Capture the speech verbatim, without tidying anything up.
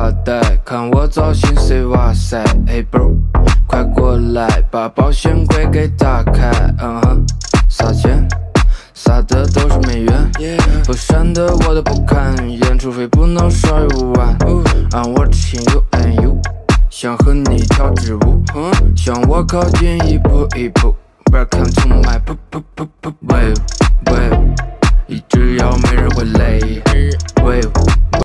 发呆，看我造型 say 哇塞，嘿 bro， 快过来把保险柜给打开，嗯哼，撒钱。撒的都是美元， yeah. 不闪的我都不看眼，除非不能少于五万。I'm watching you and you， 想和你跳支舞，向我靠近一步一步。Welcome to my p p p p wave wave， 一直摇没人会累。Wave